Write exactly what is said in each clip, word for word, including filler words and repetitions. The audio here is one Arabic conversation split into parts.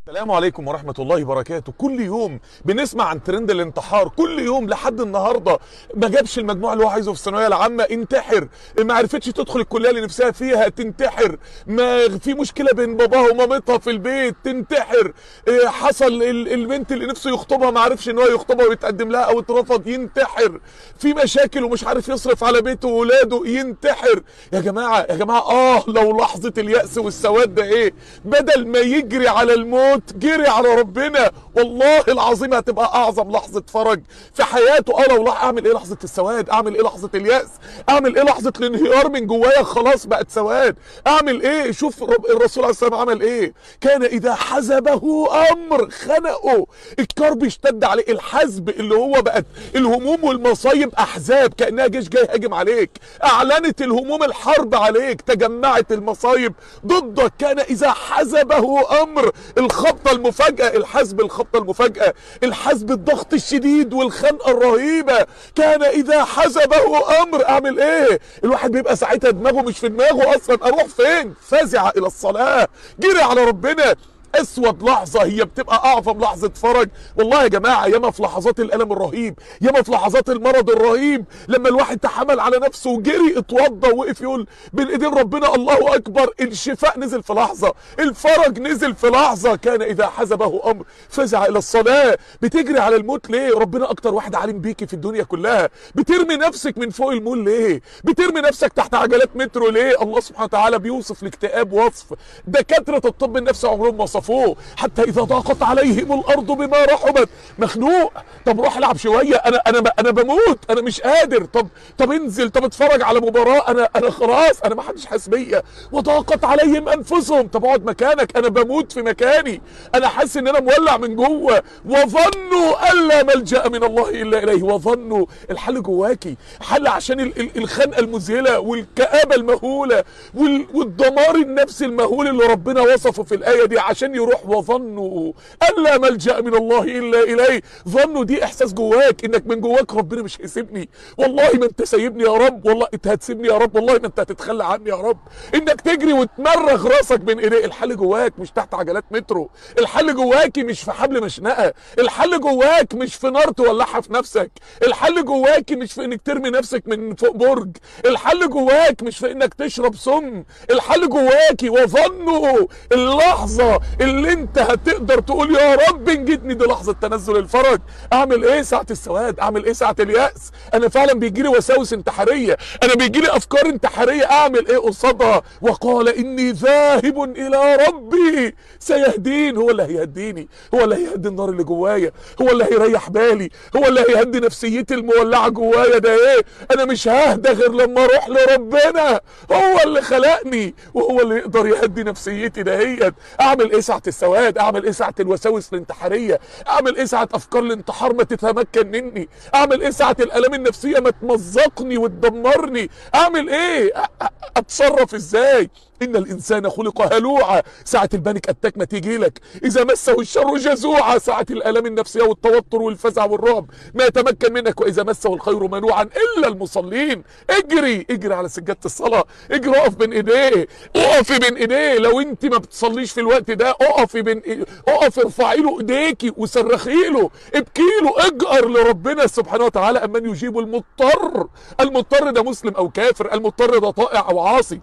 السلام عليكم ورحمة الله وبركاته. كل يوم بنسمع عن ترند الانتحار، كل يوم لحد النهاردة ما جابش المجموع اللي هو عايزه في الثانوية العامة انتحر، ما عرفتش تدخل الكلية اللي نفسها فيها تنتحر، ما في مشكلة بين باباها ومامتها في البيت تنتحر، حصل البنت اللي نفسه يخطبها ما عرفش ان هو يخطبها ويتقدم لها او اترفض ينتحر، في مشاكل ومش عارف يصرف على بيته وولاده ينتحر. يا جماعة يا جماعة اه لو لحظة اليأس والسواد ده ايه، بدل ما يجري على الموت جري على ربنا، والله العظيم هتبقى اعظم لحظة فرج في حياته. اه لو لح اعمل ايه لحظة السواد، اعمل ايه لحظة اليأس، اعمل ايه لحظة الانهيار من جوايا خلاص بقت سواد، اعمل ايه؟ شوف الرسول عليه السلام عمل ايه، كان اذا حزبه امر خنقه، الكرب اشتد عليه، الحزب اللي هو بقت الهموم والمصايب احزاب كانها جيش جاي هاجم عليك، اعلنت الهموم الحرب عليك، تجمعت المصايب ضدك، كان اذا حزبه امر، الخبطه المفاجاه، الحزب الخبطه المفاجاه، الحزب الضغط الشديد والخنقه الرهيبه، كان اذا حزبه امر. اعمل ايه؟ الواحد بيبقى ساعتها دماغه مش في دماغه اصلا، اروح فين؟ فزع الى الصلاه، جري على ربنا. اسود لحظه هي بتبقى اعظم لحظه فرج. والله يا جماعه ياما في لحظات الالم الرهيب، ياما في لحظات المرض الرهيب، لما الواحد تحمل على نفسه وجري اتوضى ووقف يقول بين ايدين ربنا الله اكبر، الشفاء نزل في لحظه، الفرج نزل في لحظه. كان اذا حزبه امر فزع الى الصلاه. بتجري على الموت ليه؟ ربنا اكتر واحد عالم بيكي في الدنيا كلها. بترمي نفسك من فوق المول ليه؟ بترمي نفسك تحت عجلات مترو ليه؟ الله سبحانه وتعالى بيوصف الاكتئاب وصف دكاتره الطب النفسي عمرهم ما وصفوه، حتى اذا ضاقت عليهم الارض بما رحبت. مخنوق، طب روح العب شويه، انا انا انا بموت، انا مش قادر، طب طب انزل، طب اتفرج على مباراه، انا انا خلاص انا ما حدش حاسس بيا. وضاقت عليهم انفسهم، طب اقعد مكانك، انا بموت في مكاني، انا حاسس ان انا مولع من جوه. وظنوا ان لا ملجا من الله الا اليه، وظنوا الحل جواكي، حل عشان ال ال الخنقه المذهله والكآبه المهوله والدمار النفسي المهول اللي ربنا وصفه في الايه دي عشان يروح. وظنوا ان لا ملجا من الله الا اليه، ظنوا دي احساس جواك انك من جواك ربنا مش هيسيبني، والله ما انت سايبني يا رب، والله انت هتسيبني يا رب، والله ما انت هتتخلى عني يا رب، انك تجري وتمرغ راسك بين ايديه. الحل جواك مش تحت عجلات مترو، الحل جواكي مش في حبل مشنقه، الحل جواك مش في نار تولعها في نفسك، الحل جواكي مش في انك ترمي نفسك من فوق برج، الحل جواك مش في انك تشرب سم، الحل جواكي. وظنوا اللحظه اللي انت هتقدر تقول يا رب انجدني، دي لحظه تنزل الفرج. اعمل ايه ساعه السواد؟ اعمل ايه ساعه الياس؟ انا فعلا بيجي لي وساوس انتحاريه، انا بيجي لي افكار انتحاريه، اعمل ايه قصادها؟ وقال اني ذاهب الى ربي سيهدين، هو اللي هيهديني، هو اللي هيهدي النار اللي جوايا، هو اللي هيريح بالي، هو اللي هيهدي نفسيتي المولعه جوايا. ده ايه؟ انا مش ههدى غير لما اروح لربنا، هو اللي خلقني وهو اللي يقدر يهدي نفسيتي دهيت. اعمل ايه ساعه السواد؟ اعمل ايه ساعه الوساوس الانتحاريه؟ اعمل ايه ساعه افكار الانتحار ما تتمكن مني؟ اعمل ايه ساعه الالام النفسيه ما تمزقني وتدمرني؟ اعمل ايه؟ اتصرف ازاي؟ ان الانسان خلق هلوعا، ساعه البانيك اتاك ما تيجي لك، اذا مسه الشر جزوعا، ساعه الالام النفسيه والتوتر والفزع والرعب ما يتمكن منك، واذا مسه الخير منوعا الا المصلين. اجري اجري على سجاده الصلاه، اجري اقف بين ايديه، اقفي بين ايديه. لو انت ما بتصليش في الوقت ده اقفي بين إيه؟ اقفي ارفعي له ايديكي وصرخي له، ابكي له، اجأر لربنا سبحانه وتعالى. امن يجيب المضطر، المضطر ده مسلم او كافر، المضطر ده طائع او عاصي،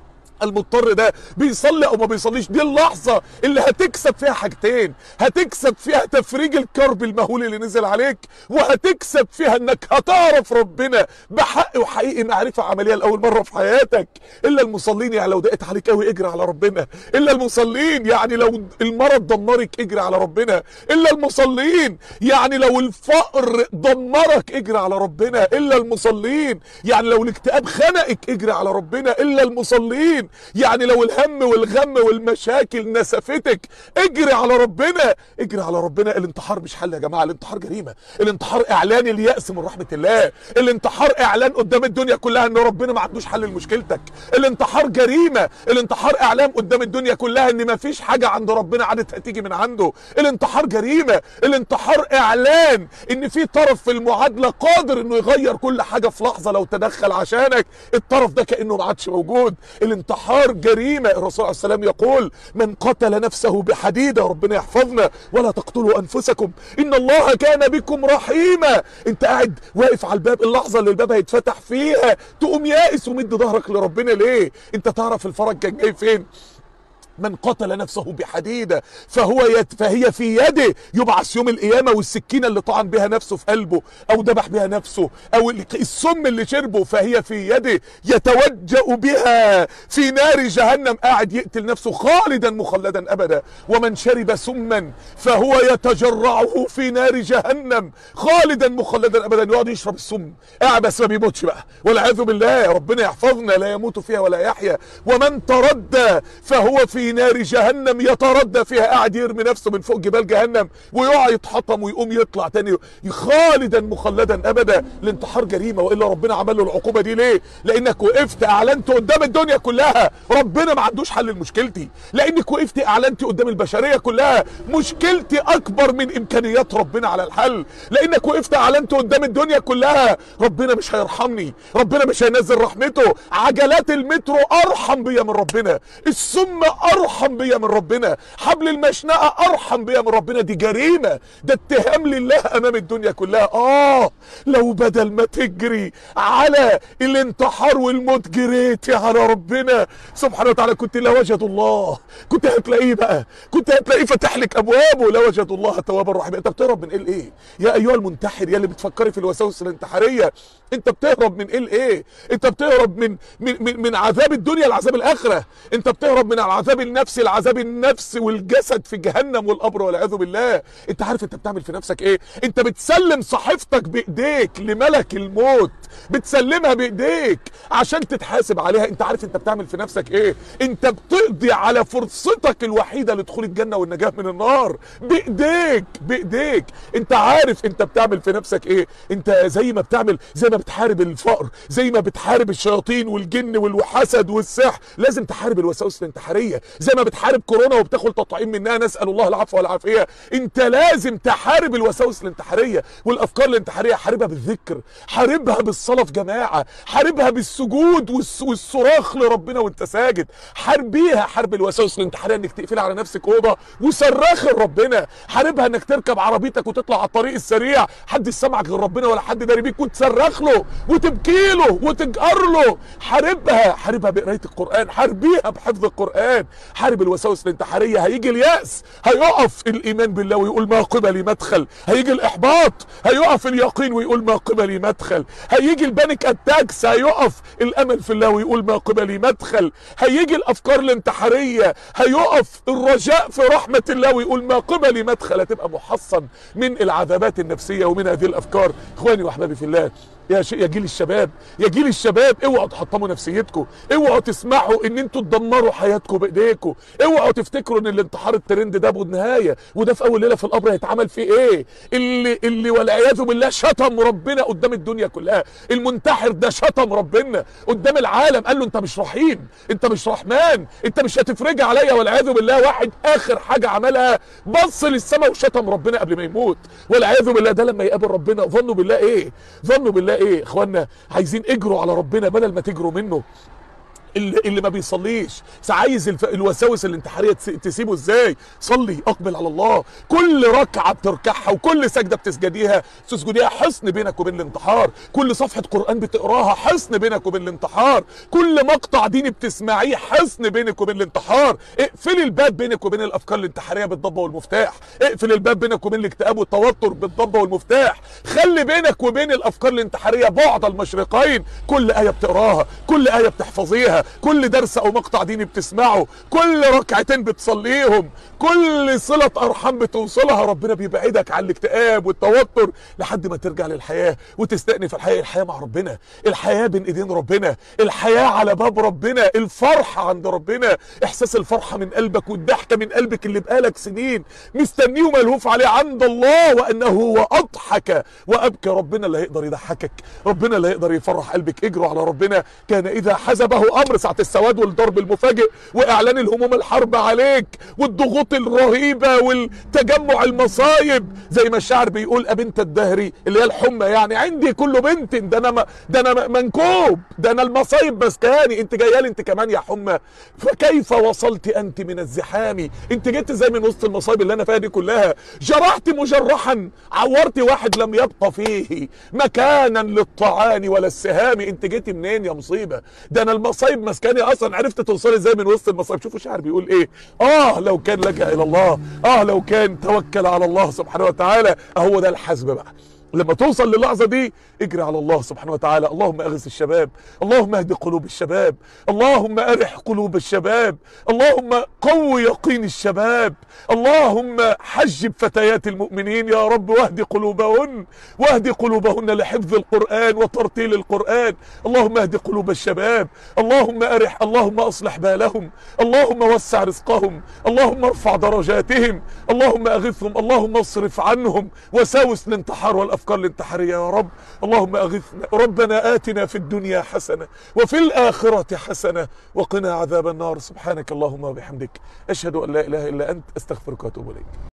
المضطر ده بيصلي او ما بيصليش. دي اللحظه اللي هتكسب فيها حاجتين، هتكسب فيها تفريج الكرب المهول اللي نزل عليك، وهتكسب فيها انك هتعرف ربنا بحق وحقيقي معرفه عمليه لاول مره في حياتك. الا المصلين، يعني لو ضاقت عليك قوي اجري على ربنا. الا المصلين، يعني لو المرض دمرك اجري على ربنا. الا المصلين، يعني لو الفقر دمرك اجري على ربنا. الا المصلين، يعني لو الاكتئاب خنقك اجري على ربنا. الا المصلين، يعني لو الهم والغم والمشاكل نسفتك اجري على ربنا، اجري على ربنا. الانتحار مش حل يا جماعه، الانتحار جريمه، الانتحار اعلان اليأس من رحمه الله، الانتحار اعلان قدام الدنيا كلها ان ربنا ما عندوش حل لمشكلتك، الانتحار جريمه، الانتحار اعلان قدام الدنيا كلها ان ما فيش حاجه عند ربنا عادت هتيجي من عنده، الانتحار جريمه، الانتحار اعلان ان في طرف في المعادله قادر انه يغير كل حاجه في لحظه لو تدخل عشانك، الطرف ده كانه ما عادش موجود. الانتحار الانتحار جريمة. الرسول عليه السلام يقول من قتل نفسه بحديدة، ربنا يحفظنا، ولا تقتلوا أنفسكم إن الله كان بكم رحيما. انت قاعد واقف على الباب، اللحظة اللي الباب هيتفتح فيها تقوم يائس ومد ظهرك لربنا ليه؟ انت تعرف الفرج كان جاي فين؟ من قتل نفسه بحديدة فهو يت فهي في يده، يبعث يوم القيامة والسكينة اللي طعن بها نفسه في قلبه أو ذبح بها نفسه أو السم اللي شربه فهي في يده، يتوجأ بها في نار جهنم، قاعد يقتل نفسه خالدا مخلدا أبدا. ومن شرب سما فهو يتجرعه في نار جهنم خالدا مخلدا أبدا، يقعد يشرب السم قاعد بس ما بيموتش بقى والعياذ بالله، ربنا يحفظنا، لا يموت فيها ولا يحيا. ومن تردى فهو في في نار جهنم يتردى فيها، قاعد يرمي نفسه من فوق جبال جهنم ويقع يتحطم ويقوم يطلع تاني خالدا مخلدا ابدا. الانتحار جريمه، والا ربنا عمل له العقوبه دي ليه؟ لانك وقفت اعلنت قدام الدنيا كلها ربنا ما عندوش حل لمشكلتي، لانك وقفت اعلنت قدام البشريه كلها مشكلتي اكبر من امكانيات ربنا على الحل، لانك وقفت اعلنت قدام الدنيا كلها ربنا مش هيرحمني، ربنا مش هينزل رحمته، عجلات المترو ارحم بيا من ربنا، السم ارحم بيا من ربنا، حبل المشنقه ارحم بيا من ربنا. دي جريمه، ده اتهام لله امام الدنيا كلها. اه لو بدل ما تجري على الانتحار والموت جريتي على ربنا سبحانه وتعالى كنت لوجدوا الله، كنت هتلاقيه بقى، كنت هتلاقيه فتح لك ابوابه، لوجدوا الله توابا رحيما. انت بتهرب من ايه لايه؟ يا ايها المنتحر، يا اللي بتفكري في الوساوس الانتحاريه، انت بتهرب من ايه لايه؟ انت بتهرب من من من, من عذاب الدنيا لعذاب الاخره، انت بتهرب من العذاب النفسي لعذاب النفس والجسد في جهنم والقبر والعياذ بالله. انت عارف انت بتعمل في نفسك ايه؟ انت بتسلم صحيفتك بايديك لملك الموت، بتسلمها بايديك عشان تتحاسب عليها. انت عارف انت بتعمل في نفسك ايه؟ انت بتقضي على فرصتك الوحيده لدخول الجنه والنجاه من النار بايديك، بايديك. انت عارف انت بتعمل في نفسك ايه؟ انت زي ما بتعمل، زي ما بتحارب الفقر، زي ما بتحارب الشياطين والجن والحسد والسحر، لازم تحارب الوساوس الانتحاريه. زي ما بتحارب كورونا وبتاخد تطعيم منها، نسال الله العفو والعافيه، انت لازم تحارب الوساوس الانتحاريه والافكار الانتحاريه. حاربها بالذكر، حاربها بالصلاه في جماعه، حاربها بالسجود والصراخ لربنا وانت ساجد، حاربيها. حرب الوساوس الانتحاريه انك تقفل على نفسك اوضه وصرخ لربنا، حاربها انك تركب عربيتك وتطلع على الطريق السريع حد سمعك غير ربنا ولا حد داري بيك وتصرخ له وتبكي له وتجأر له. حاربها، حاربها بقرايه القران، حاربيها بحفظ القران. حارب الوساوس الانتحاريه. هيجي اليأس، هيقف الايمان بالله ويقول ما قبلي مدخل، هيجي الاحباط، هيقف اليقين ويقول ما قبلي مدخل، هيجي البانيك اتاكس، هيقف الامل في الله ويقول ما قبلي مدخل، هيجي الافكار الانتحاريه، هيقف الرجاء في رحمه الله ويقول ما قبلي مدخل. هتبقى محصن من العذابات النفسيه ومن هذه الافكار. اخواني واحبابي في الله، يا شيء يا جيل الشباب، يا جيل الشباب، اوعوا تحطموا نفسيتكم، اوعوا تسمحوا ان انتوا تدمروا حياتكم بايديكم، اوعوا تفتكروا ان الانتحار الترند ده ابو نهايه وده في اول ليله في القبر هيتعمل فيه ايه. اللي اللي والعياذ بالله شتم ربنا قدام الدنيا كلها، المنتحر ده شتم ربنا قدام العالم، قال له انت مش رحيم، انت مش رحمن، انت مش هتفرج عليا والعياذ بالله. واحد اخر حاجه عملها بص للسماء وشتم ربنا قبل ما يموت والعياذ بالله. ده لما يقابل ربنا ظنوا بالله ايه؟ ظنوا بالله ايه؟ اخوانا عايزين اجروا على ربنا بدل ما تجروا منه. اللي, اللي ما بيصليش عايز الف... الوساوس الانتحاريه تسيبه ازاي؟ صلي، اقبل على الله. كل ركعه بتركعها وكل سجده بتسجديها تسجديها حصن بينك وبين الانتحار، كل صفحه قران بتقراها حصن بينك وبين الانتحار، كل مقطع ديني بتسمعيه حصن بينك وبين الانتحار. اقفلي الباب بينك وبين الافكار الانتحاريه بالضبه والمفتاح، اقفل الباب بينك وبين الاكتئاب والتوتر بالضبه والمفتاح، خلي بينك وبين الافكار الانتحاريه بعد المشرقين. كل ايه بتقراها، كل ايه بتحفظيها، كل درس او مقطع ديني بتسمعه، كل ركعتين بتصليهم، كل صلة ارحام بتوصلها، ربنا بيبعدك عن الاكتئاب والتوتر لحد ما ترجع للحياة وتستأنف الحياة. الحياة مع ربنا، الحياة بين ايدين ربنا، الحياة على باب ربنا، الفرحة عند ربنا، احساس الفرحة من قلبك والضحكة من قلبك اللي بقالك سنين مستنيه وملهوف عليه عند الله، وانه هو اضحك وابكى. ربنا اللي هيقدر يضحكك، ربنا اللي هيقدر يفرح قلبك. اجروا على ربنا. كان اذا حزبه امر الامر ساعه السواد والضرب المفاجئ واعلان الهموم الحرب عليك والضغوط الرهيبه والتجمع المصايب، زي ما الشاعر بيقول ابنت الدهري اللي هي الحمى، يعني عندي كل بنت، ده انا ما ده انا منكوب، ده انا المصايب مسكاني، انت جايه لي انت كمان يا حمى. فكيف وصلت انت من الزحام؟ انت جيت ازاي من وسط المصايب اللي انا فيها دي كلها؟ جرحت مجرحا، عورت واحد لم يبقى فيه مكانا للطعان ولا السهام، انت جيتي منين يا مصيبه؟ ده انا المصايب مسكاني اصلا، عرفت توصلي ازاي من وسط المصايب؟ شوفوا الشاعر بيقول ايه، اه لو كان لجأ الى الله، اه لو كان توكل على الله سبحانه وتعالى. اهو ده الحسب بقى، لما توصل للحظه دي اجري على الله سبحانه وتعالى. اللهم اغث الشباب، اللهم اهد قلوب الشباب، اللهم ارح قلوب الشباب، اللهم قو يقين الشباب، اللهم حجب فتيات المؤمنين يا رب، واهد قلوبهن واهد قلوبهن لحفظ القرآن وترتيل القرآن. اللهم اهد قلوب الشباب، اللهم ارح، اللهم اصلح بالهم، اللهم وسع رزقهم، اللهم ارفع درجاتهم، اللهم اغثهم، اللهم اصرف عنهم وساوس الانتحار والافكار الانتحاريه يا رب. اللهم اغثنا. ربنا آتنا في الدنيا حسنه وفي الاخره حسنه وقنا عذاب النار. سبحانك اللهم وبحمدك، اشهد ان لا اله الا انت، استغفرك واتوب اليك.